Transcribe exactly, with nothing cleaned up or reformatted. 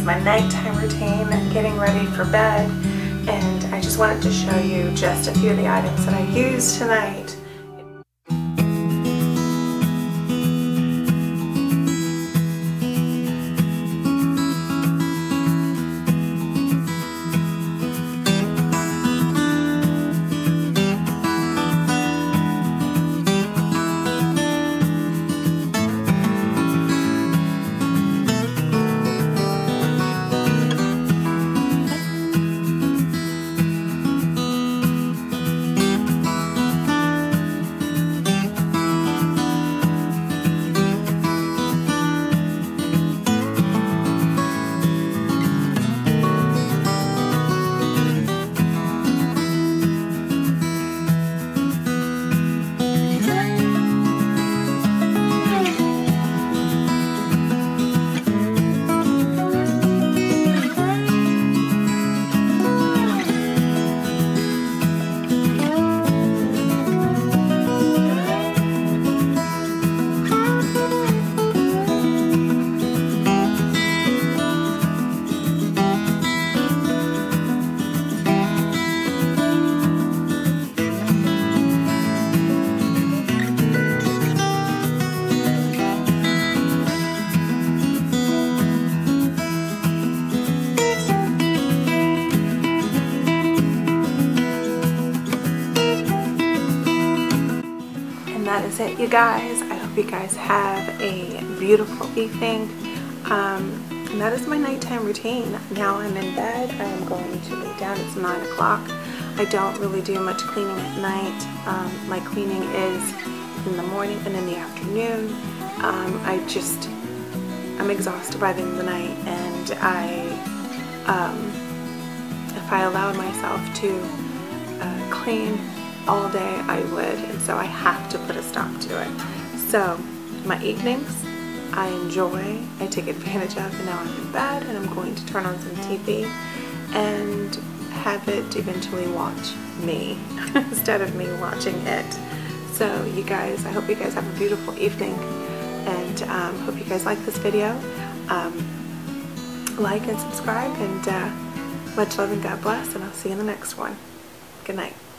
is my nighttime routine, getting ready for bed, and I just wanted to show you just a few of the items that I used tonight. That is it, you guys. I hope you guys have a beautiful evening. Um, and that is my nighttime routine. Now I'm in bed. I'm going to lay down. It's nine o'clock. I don't really do much cleaning at night. Um, my cleaning is in the morning and in the afternoon. Um, I just, I'm exhausted by the end of the night, and I, um, if I allowed myself to uh, clean all day, I would, and so I have to put a stop to it. So my evenings I enjoy, I take advantage of, and now I'm in bed and I'm going to turn on some T V and have it eventually watch me instead of me watching it. So you guys, I hope you guys have a beautiful evening, and um, hope you guys like this video. Um, like and subscribe, and uh, much love and God bless, and I'll see you in the next one. Good night.